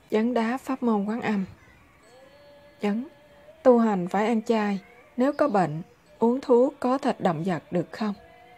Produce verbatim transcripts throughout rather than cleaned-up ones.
Vấn đáp pháp môn Quán Âm. Vấn: tu hành phải ăn chay, nếu có bệnh, uống thuốc có thịt động vật được không?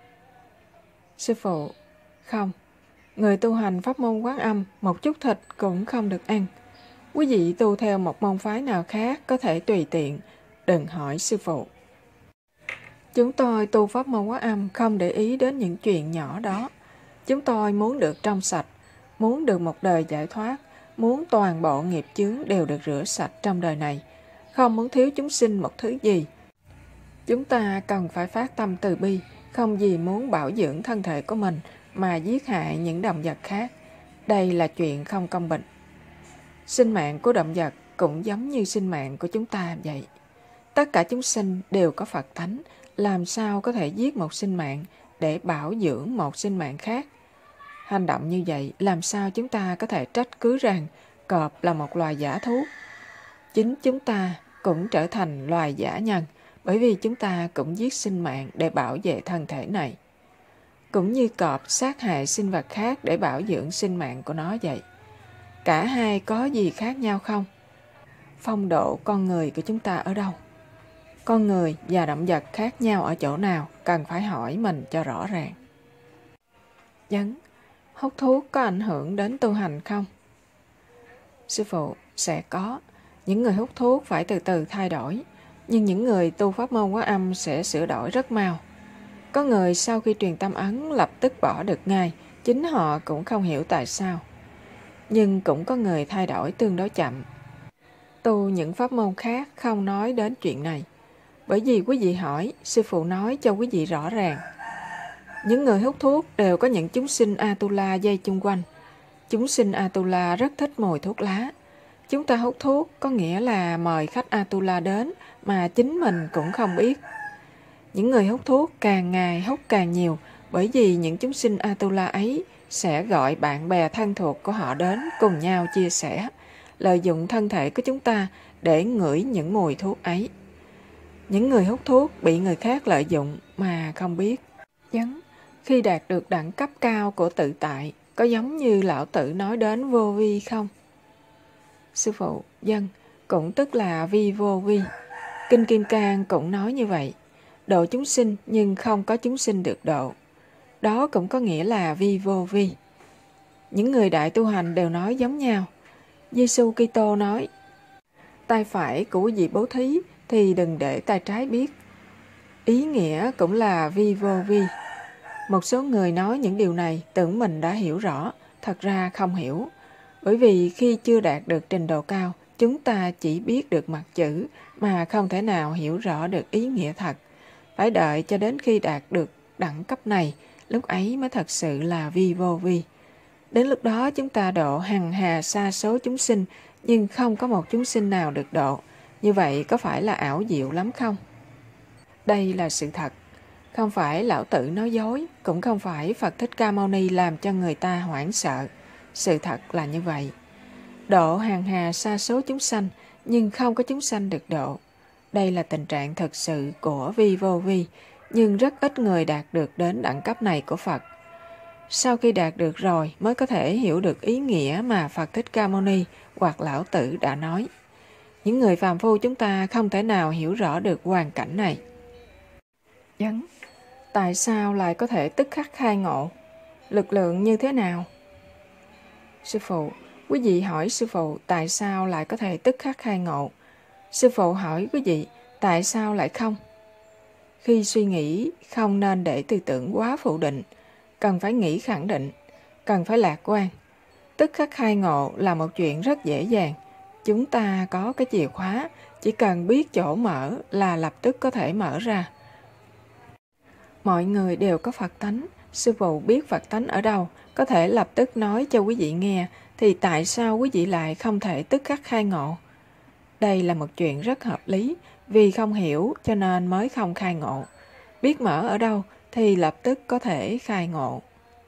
Sư phụ: không. Người tu hành pháp môn Quán Âm, một chút thịt cũng không được ăn. Quý vị tu theo một môn phái nào khác có thể tùy tiện, đừng hỏi sư phụ. Chúng tôi tu pháp môn Quán Âm không để ý đến những chuyện nhỏ đó. Chúng tôi muốn được trong sạch, muốn được một đời giải thoát, muốn toàn bộ nghiệp chướng đều được rửa sạch trong đời này, không muốn thiếu chúng sinh một thứ gì. Chúng ta cần phải phát tâm từ bi, không gì muốn bảo dưỡng thân thể của mình mà giết hại những động vật khác. Đây là chuyện không công bình. Sinh mạng của động vật cũng giống như sinh mạng của chúng ta vậy. Tất cả chúng sinh đều có Phật tánh, làm sao có thể giết một sinh mạng để bảo dưỡng một sinh mạng khác? Hành động như vậy làm sao chúng ta có thể trách cứ rằng cọp là một loài dã thú? Chính chúng ta cũng trở thành loài dã nhân, bởi vì chúng ta cũng giết sinh mạng để bảo vệ thân thể này. Cũng như cọp sát hại sinh vật khác để bảo dưỡng sinh mạng của nó vậy. Cả hai có gì khác nhau không? Phong độ con người của chúng ta ở đâu? Con người và động vật khác nhau ở chỗ nào? Cần phải hỏi mình cho rõ ràng. Vấn: hút thuốc có ảnh hưởng đến tu hành không? Sư phụ: sẽ có. Những người hút thuốc phải từ từ thay đổi, nhưng những người tu pháp môn Quán Âm sẽ sửa đổi rất mau. Có người sau khi truyền tâm ấn lập tức bỏ được ngay, chính họ cũng không hiểu tại sao. Nhưng cũng có người thay đổi tương đối chậm. Tu những pháp môn khác không nói đến chuyện này, bởi vì quý vị hỏi, sư phụ nói cho quý vị rõ ràng. Những người hút thuốc đều có những chúng sinh Atula dây chung quanh. Chúng sinh Atula rất thích mùi thuốc lá. Chúng ta hút thuốc có nghĩa là mời khách Atula đến mà chính mình cũng không biết. Những người hút thuốc càng ngày hút càng nhiều, bởi vì những chúng sinh Atula ấy sẽ gọi bạn bè thân thuộc của họ đến cùng nhau chia sẻ, lợi dụng thân thể của chúng ta để ngửi những mùi thuốc ấy. Những người hút thuốc bị người khác lợi dụng mà không biết. Vấn: khi đạt được đẳng cấp cao của tự tại, có giống như lão tử nói đến vô vi không? Sư phụ: vâng, cũng tức là vi vô vi. Kinh Kim Cang cũng nói như vậy. Độ chúng sinh nhưng không có chúng sinh được độ. Đó cũng có nghĩa là vi vô vi. Những người đại tu hành đều nói giống nhau. Giê-xu Kitô nói: tay phải của quý vị bố thí thì đừng để tay trái biết. Ý nghĩa cũng là vi vô vi. Một số người nói những điều này tưởng mình đã hiểu rõ, thật ra không hiểu. Bởi vì khi chưa đạt được trình độ cao, chúng ta chỉ biết được mặt chữ mà không thể nào hiểu rõ được ý nghĩa thật. Phải đợi cho đến khi đạt được đẳng cấp này, lúc ấy mới thật sự là vi vô vi. Đến lúc đó chúng ta độ hằng hà sa số chúng sinh, nhưng không có một chúng sinh nào được độ. Như vậy có phải là ảo diệu lắm không? Đây là sự thật. Không phải lão tử nói dối, cũng không phải Phật Thích Ca Mâu Ni làm cho người ta hoảng sợ. Sự thật là như vậy. Độ hàng hà sa số chúng sanh, nhưng không có chúng sanh được độ. Đây là tình trạng thực sự của vi vô vi, nhưng rất ít người đạt được đến đẳng cấp này của Phật. Sau khi đạt được rồi mới có thể hiểu được ý nghĩa mà Phật Thích Ca Mâu Ni hoặc lão tử đã nói. Những người phàm phu chúng ta không thể nào hiểu rõ được hoàn cảnh này. Vấn: tại sao lại có thể tức khắc khai ngộ? Lực lượng như thế nào? Sư phụ: quý vị hỏi sư phụ tại sao lại có thể tức khắc khai ngộ. Sư phụ hỏi quý vị tại sao lại không? Khi suy nghĩ không nên để tư tưởng quá phủ định, cần phải nghĩ khẳng định, cần phải lạc quan. Tức khắc khai ngộ là một chuyện rất dễ dàng. Chúng ta có cái chìa khóa, chỉ cần biết chỗ mở là lập tức có thể mở ra. Mọi người đều có Phật tánh. Sư phụ biết Phật tánh ở đâu, có thể lập tức nói cho quý vị nghe, thì tại sao quý vị lại không thể tức khắc khai ngộ? Đây là một chuyện rất hợp lý, vì không hiểu cho nên mới không khai ngộ. Biết mở ở đâu thì lập tức có thể khai ngộ.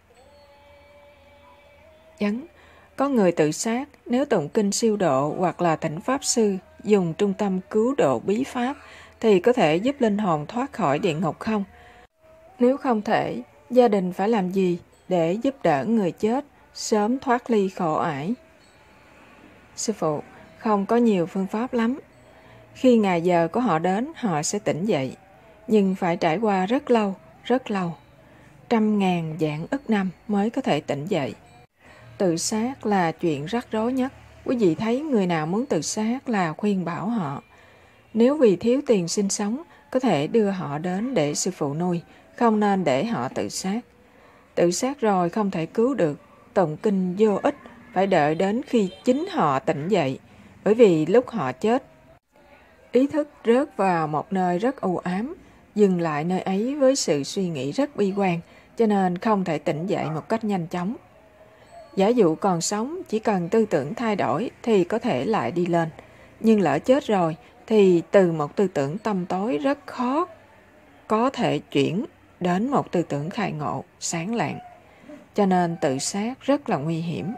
Vấn: có người tự sát, nếu tụng kinh siêu độ hoặc là thỉnh Pháp Sư dùng trung tâm cứu độ bí pháp thì có thể giúp linh hồn thoát khỏi địa ngục không? Nếu không thể, gia đình phải làm gì để giúp đỡ người chết sớm thoát ly khổ ải? Sư phụ, không có nhiều phương pháp lắm. Khi ngày giờ của họ đến, họ sẽ tỉnh dậy. Nhưng phải trải qua rất lâu, rất lâu. Trăm ngàn vạn ức năm mới có thể tỉnh dậy. Tự sát là chuyện rắc rối nhất. Quý vị thấy người nào muốn tự sát là khuyên bảo họ. Nếu vì thiếu tiền sinh sống, có thể đưa họ đến để sư phụ nuôi, không nên để họ tự sát. Tự sát rồi không thể cứu được, tụng kinh vô ích, phải đợi đến khi chính họ tỉnh dậy, bởi vì lúc họ chết, ý thức rớt vào một nơi rất u ám, dừng lại nơi ấy với sự suy nghĩ rất bi quan, cho nên không thể tỉnh dậy một cách nhanh chóng. Giả dụ còn sống, chỉ cần tư tưởng thay đổi thì có thể lại đi lên, nhưng lỡ chết rồi thì từ một tư tưởng tăm tối rất khó có thể chuyển đến một tư tưởng khai ngộ, sáng lạng. Cho nên tự sát rất là nguy hiểm.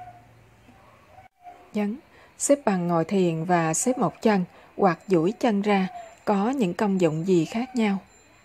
Nhấn, xếp bằng ngồi thiền và xếp một chân hoặc duỗi chân ra có những công dụng gì khác nhau?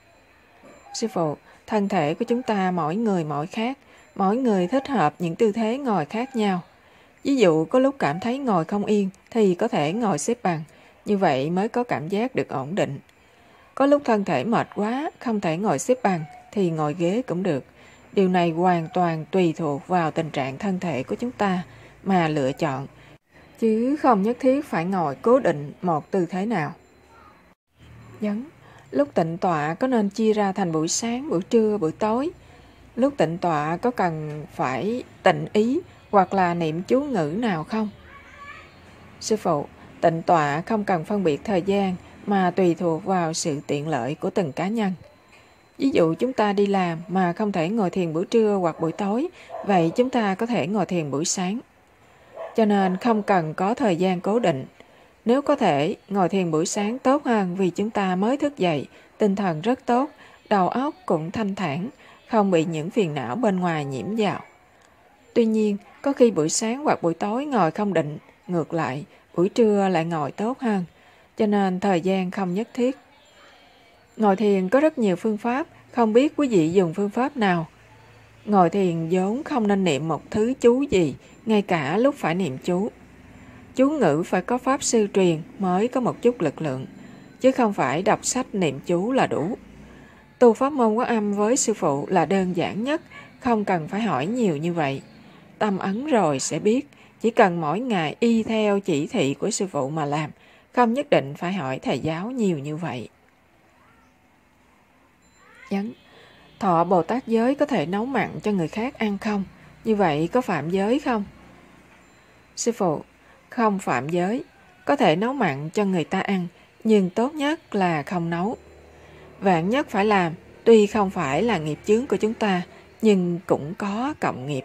Sư phụ, thân thể của chúng ta mỗi người mỗi khác, mỗi người thích hợp những tư thế ngồi khác nhau. Ví dụ có lúc cảm thấy ngồi không yên thì có thể ngồi xếp bằng, như vậy mới có cảm giác được ổn định. Có lúc thân thể mệt quá, không thể ngồi xếp bằng thì ngồi ghế cũng được. Điều này hoàn toàn tùy thuộc vào tình trạng thân thể của chúng ta mà lựa chọn, chứ không nhất thiết phải ngồi cố định một tư thế nào. Nhấn, lúc tịnh tọa có nên chia ra thành buổi sáng, buổi trưa, buổi tối? Lúc tịnh tọa có cần phải tịnh ý hoặc là niệm chú ngữ nào không? Sư phụ, tịnh tọa không cần phân biệt thời gian mà tùy thuộc vào sự tiện lợi của từng cá nhân. Ví dụ chúng ta đi làm mà không thể ngồi thiền buổi trưa hoặc buổi tối, vậy chúng ta có thể ngồi thiền buổi sáng. Cho nên không cần có thời gian cố định. Nếu có thể, ngồi thiền buổi sáng tốt hơn vì chúng ta mới thức dậy, tinh thần rất tốt, đầu óc cũng thanh thản, không bị những phiền não bên ngoài nhiễm vào. Tuy nhiên, có khi buổi sáng hoặc buổi tối ngồi không định, ngược lại, buổi trưa lại ngồi tốt hơn, cho nên thời gian không nhất thiết. Ngồi thiền có rất nhiều phương pháp, không biết quý vị dùng phương pháp nào. Ngồi thiền vốn không nên niệm một thứ chú gì, ngay cả lúc phải niệm chú. Chú ngữ phải có pháp sư truyền mới có một chút lực lượng, chứ không phải đọc sách niệm chú là đủ. Tu pháp môn Quán Âm với sư phụ là đơn giản nhất, không cần phải hỏi nhiều như vậy. Tâm ấn rồi sẽ biết, chỉ cần mỗi ngày y theo chỉ thị của sư phụ mà làm, không nhất định phải hỏi thầy giáo nhiều như vậy. Nhấn, thọ Bồ Tát giới có thể nấu mặn cho người khác ăn không? Như vậy có phạm giới không? Sư phụ, không phạm giới, có thể nấu mặn cho người ta ăn, nhưng tốt nhất là không nấu. Vạn nhất phải làm, tuy không phải là nghiệp chướng của chúng ta, nhưng cũng có cộng nghiệp.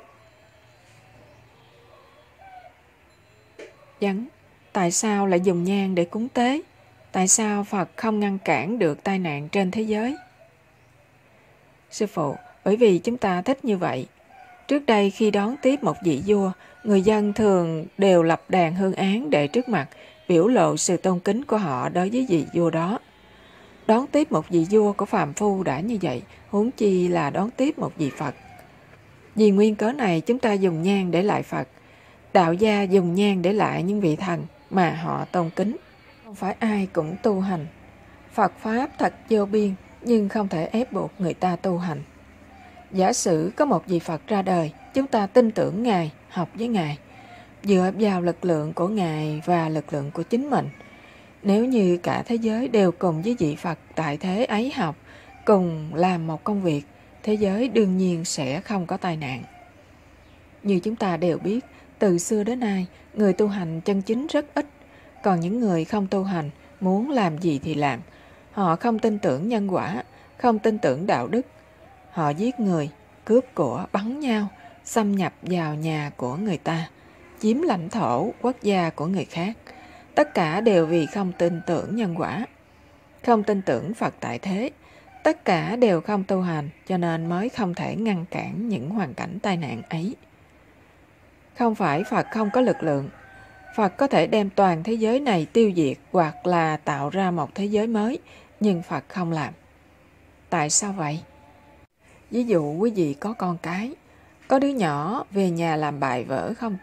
Nhấn, tại sao lại dùng nhang để cúng tế? Tại sao Phật không ngăn cản được tai nạn trên thế giới? Sư phụ, bởi vì chúng ta thích như vậy. Trước đây khi đón tiếp một vị vua, người dân thường đều lập đàn hương án để trước mặt, biểu lộ sự tôn kính của họ đối với vị vua đó. Đón tiếp một vị vua của phàm phu đã như vậy, huống chi là đón tiếp một vị Phật. Vì nguyên cớ này chúng ta dùng nhang để lại Phật. Đạo gia dùng nhang để lại những vị thần mà họ tôn kính. Không phải ai cũng tu hành. Phật Pháp thật vô biên, nhưng không thể ép buộc người ta tu hành. Giả sử có một vị Phật ra đời, chúng ta tin tưởng Ngài, học với Ngài, dựa vào lực lượng của Ngài và lực lượng của chính mình. Nếu như cả thế giới đều cùng với vị Phật tại thế ấy học, cùng làm một công việc, thế giới đương nhiên sẽ không có tai nạn. Như chúng ta đều biết, từ xưa đến nay, người tu hành chân chính rất ít, còn những người không tu hành, muốn làm gì thì làm. Họ không tin tưởng nhân quả, không tin tưởng đạo đức. Họ giết người, cướp của, bắn nhau, xâm nhập vào nhà của người ta, chiếm lãnh thổ, quốc gia của người khác. Tất cả đều vì không tin tưởng nhân quả, không tin tưởng Phật tại thế. Tất cả đều không tu hành, cho nên mới không thể ngăn cản những hoàn cảnh tai nạn ấy. Không phải Phật không có lực lượng. Phật có thể đem toàn thế giới này tiêu diệt hoặc là tạo ra một thế giới mới, nhưng Phật không làm. Tại sao vậy? Ví dụ quý vị có con cái, có đứa nhỏ về nhà làm bài vở không tốt,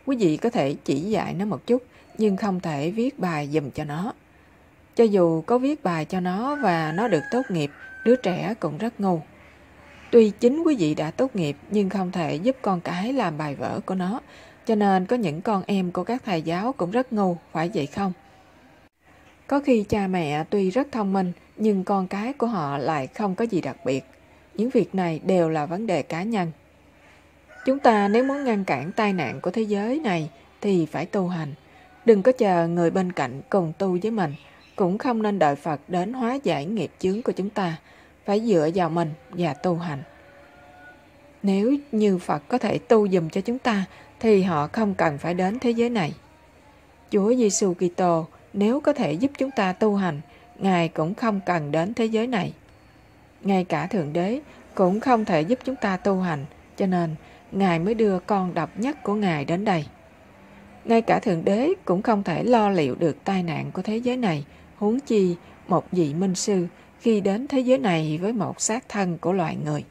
Quý vị có thể chỉ dạy nó một chút, nhưng không thể viết bài giùm cho nó. Cho dù có viết bài cho nó và nó được tốt nghiệp, đứa trẻ cũng rất ngu. Tuy chính quý vị đã tốt nghiệp, nhưng không thể giúp con cái làm bài vở của nó. Cho nên có những con em của các thầy giáo cũng rất ngu, phải vậy không? Có khi cha mẹ tuy rất thông minh, nhưng con cái của họ lại không có gì đặc biệt. Những việc này đều là vấn đề cá nhân. Chúng ta nếu muốn ngăn cản tai nạn của thế giới này thì phải tu hành. Đừng có chờ người bên cạnh cùng tu với mình, cũng không nên đợi Phật đến hóa giải nghiệp chướng của chúng ta. Phải dựa vào mình và tu hành. Nếu như Phật có thể tu dùm cho chúng ta thì họ không cần phải đến thế giới này. Chúa Giêsu Kitô nếu có thể giúp chúng ta tu hành, Ngài cũng không cần đến thế giới này. Ngay cả Thượng Đế cũng không thể giúp chúng ta tu hành, cho nên Ngài mới đưa con độc nhất của Ngài đến đây. Ngay cả Thượng Đế cũng không thể lo liệu được tai nạn của thế giới này, huống chi một vị minh sư khi đến thế giới này với một xác thân của loài người.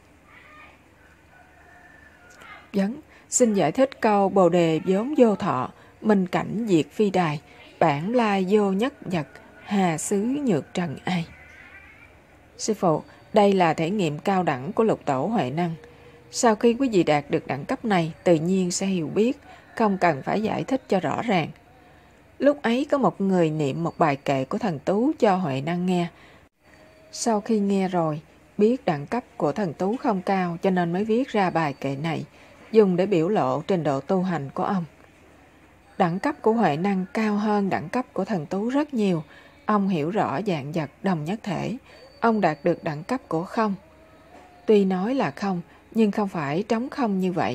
Vấn, xin giải thích câu Bồ đề vốn vô thọ, minh cảnh diệt phi đài, bản lai vô nhất nhật, hà xứ nhược trần ai. Sư phụ, đây là thể nghiệm cao đẳng của lục tổ Huệ Năng. Sau khi quý vị đạt được đẳng cấp này, tự nhiên sẽ hiểu biết, không cần phải giải thích cho rõ ràng. Lúc ấy có một người niệm một bài kệ của thần Tú cho Huệ Năng nghe. Sau khi nghe rồi, biết đẳng cấp của thần Tú không cao cho nên mới viết ra bài kệ này, dùng để biểu lộ trình độ tu hành của ông. Đẳng cấp của Huệ Năng cao hơn đẳng cấp của thần Tú rất nhiều. Ông hiểu rõ dạng vật đồng nhất thể. Ông đạt được đẳng cấp của không. Tuy nói là không, nhưng không phải trống không như vậy.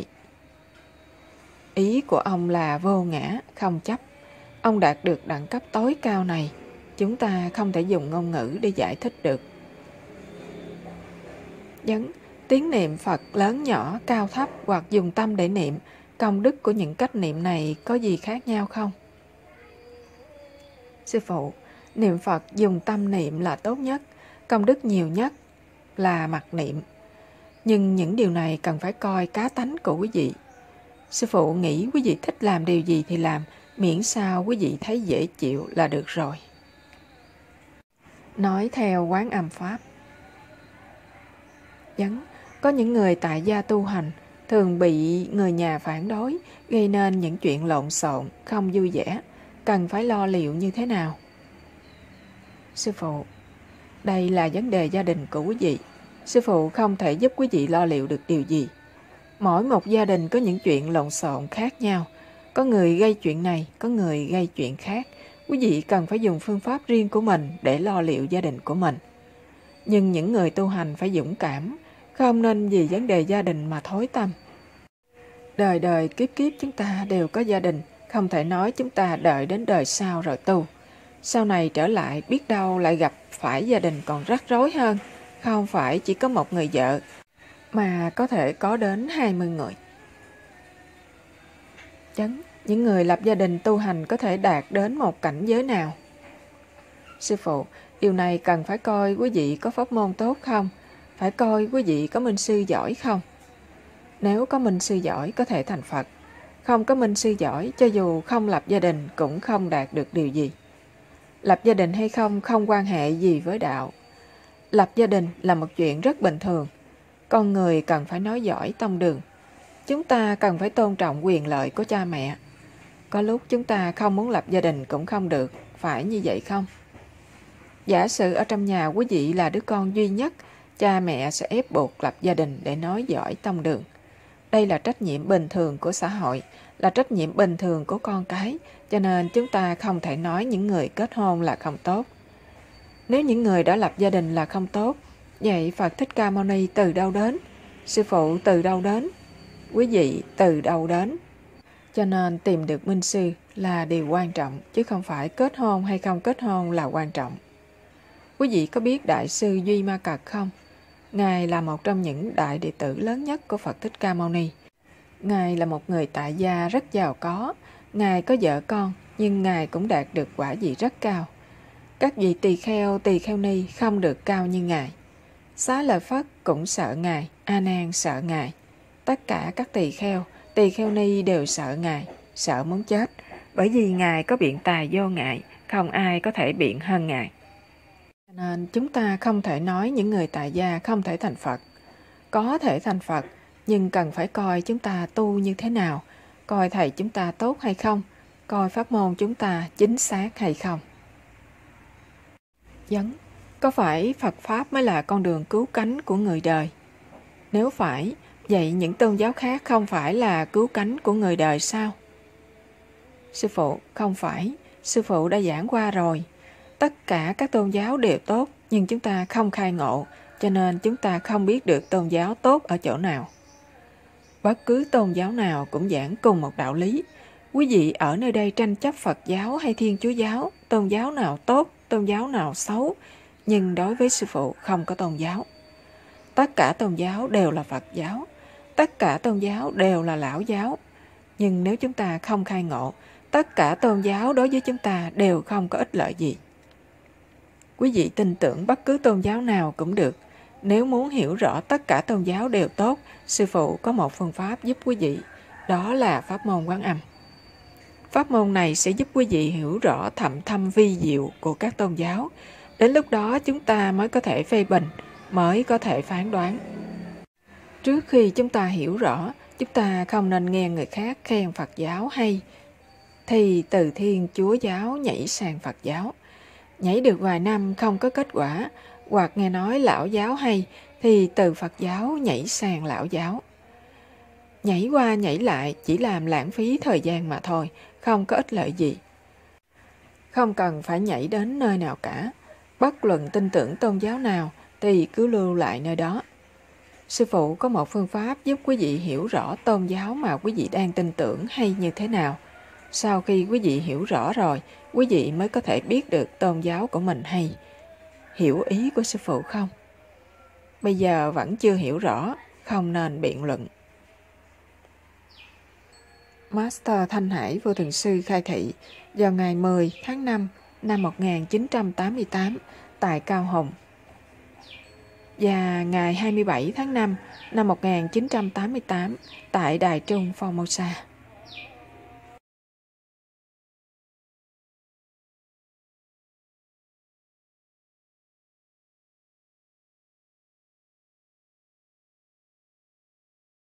Ý của ông là vô ngã, không chấp. Ông đạt được đẳng cấp tối cao này. Chúng ta không thể dùng ngôn ngữ để giải thích được. Vấn, tiếng niệm Phật lớn nhỏ, cao thấp hoặc dùng tâm để niệm, công đức của những cách niệm này có gì khác nhau không? Sư phụ, niệm Phật dùng tâm niệm là tốt nhất, công đức nhiều nhất là mặt niệm. Nhưng những điều này cần phải coi cá tánh của quý vị. Sư phụ nghĩ quý vị thích làm điều gì thì làm, miễn sao quý vị thấy dễ chịu là được rồi. Nói theo Quán Âm Pháp. Vấn, có những người tại gia tu hành thường bị người nhà phản đối, gây nên những chuyện lộn xộn, không vui vẻ, cần phải lo liệu như thế nào? Sư phụ, đây là vấn đề gia đình của quý vị. Sư phụ không thể giúp quý vị lo liệu được điều gì. Mỗi một gia đình có những chuyện lộn xộn khác nhau. Có người gây chuyện này, có người gây chuyện khác. Quý vị cần phải dùng phương pháp riêng của mình để lo liệu gia đình của mình. Nhưng những người tu hành phải dũng cảm, không nên vì vấn đề gia đình mà thối tâm. Đời đời kiếp kiếp chúng ta đều có gia đình, không thể nói chúng ta đợi đến đời sau rồi tu. Sau này trở lại biết đâu lại gặp phải gia đình còn rắc rối hơn, không phải chỉ có một người vợ, mà có thể có đến hai mươi người. Chấn, những người lập gia đình tu hành có thể đạt đến một cảnh giới nào? Sư phụ, điều này cần phải coi quý vị có pháp môn tốt không, phải coi quý vị có minh sư giỏi không. Nếu có minh sư giỏi có thể thành Phật, không có minh sư giỏi cho dù không lập gia đình cũng không đạt được điều gì. Lập gia đình hay không không quan hệ gì với đạo. Lập gia đình là một chuyện rất bình thường. Con người cần phải nói giỏi tông đường. Chúng ta cần phải tôn trọng quyền lợi của cha mẹ. Có lúc chúng ta không muốn lập gia đình cũng không được, phải như vậy không? Giả sử ở trong nhà quý vị là đứa con duy nhất, cha mẹ sẽ ép buộc lập gia đình để nói giỏi tông đường. Đây là trách nhiệm bình thường của xã hội, là trách nhiệm bình thường của con cái, cho nên chúng ta không thể nói những người kết hôn là không tốt. Nếu những người đã lập gia đình là không tốt, vậy Phật Thích Ca Mâu Ni từ đâu đến? Sư phụ từ đâu đến? Quý vị từ đâu đến? Cho nên tìm được minh sư là điều quan trọng, chứ không phải kết hôn hay không kết hôn là quan trọng. Quý vị có biết Đại sư Duy Ma Cật không? Ngài là một trong những đại đệ tử lớn nhất của Phật Thích Ca Mâu Ni. Ngài là một người tại gia rất giàu có. Ngài có vợ con, nhưng Ngài cũng đạt được quả vị rất cao. Các vị tỳ kheo, tỳ kheo ni không được cao như Ngài. Xá Lợi Phất cũng sợ Ngài, A Nan sợ Ngài. Tất cả các tỳ kheo, tỳ kheo ni đều sợ Ngài. sợ muốn chết, bởi vì Ngài có biện tài vô ngại, không ai có thể biện hơn Ngài. Cho nên chúng ta không thể nói những người tại gia không thể thành Phật. Có thể thành Phật, nhưng cần phải coi chúng ta tu như thế nào, coi thầy chúng ta tốt hay không, coi pháp môn chúng ta chính xác hay không. Vấn: có phải Phật Pháp mới là con đường cứu cánh của người đời? Nếu phải, vậy những tôn giáo khác không phải là cứu cánh của người đời sao? Sư phụ, không phải. Sư phụ đã giảng qua rồi. Tất cả các tôn giáo đều tốt, nhưng chúng ta không khai ngộ, cho nên chúng ta không biết được tôn giáo tốt ở chỗ nào. Bất cứ tôn giáo nào cũng giảng cùng một đạo lý. Quý vị ở nơi đây tranh chấp Phật giáo hay Thiên Chúa giáo, tôn giáo nào tốt, tôn giáo nào xấu, nhưng đối với sư phụ không có tôn giáo. Tất cả tôn giáo đều là Phật giáo, tất cả tôn giáo đều là lão giáo. Nhưng nếu chúng ta không khai ngộ, tất cả tôn giáo đối với chúng ta đều không có ích lợi gì. Quý vị tin tưởng bất cứ tôn giáo nào cũng được. Nếu muốn hiểu rõ tất cả tôn giáo đều tốt, sư phụ có một phương pháp giúp quý vị, đó là pháp môn Quán Âm. Pháp môn này sẽ giúp quý vị hiểu rõ thậm thâm vi diệu của các tôn giáo. Đến lúc đó chúng ta mới có thể phê bình, mới có thể phán đoán. Trước khi chúng ta hiểu rõ, chúng ta không nên nghe người khác khen Phật giáo hay, thì từ Thiên Chúa giáo nhảy sang Phật giáo. Nhảy được vài năm không có kết quả, hoặc nghe nói lão giáo hay, thì từ Phật giáo nhảy sang lão giáo. Nhảy qua nhảy lại chỉ làm lãng phí thời gian mà thôi, không có ích lợi gì. Không cần phải nhảy đến nơi nào cả. Bất luận tin tưởng tôn giáo nào thì cứ lưu lại nơi đó. Sư phụ có một phương pháp giúp quý vị hiểu rõ tôn giáo mà quý vị đang tin tưởng hay như thế nào. Sau khi quý vị hiểu rõ rồi, quý vị mới có thể biết được tôn giáo của mình hay. Hiểu ý của sư phụ không? Bây giờ vẫn chưa hiểu rõ, không nên biện luận. Master Thanh Hải Vô Thượng Sư khai thị vào ngày mười tháng năm năm một nghìn chín trăm tám mươi tám tại Cao Hùng và ngày hai mươi bảy tháng năm năm một nghìn chín trăm tám mươi tám tại Đài Trung Formosa.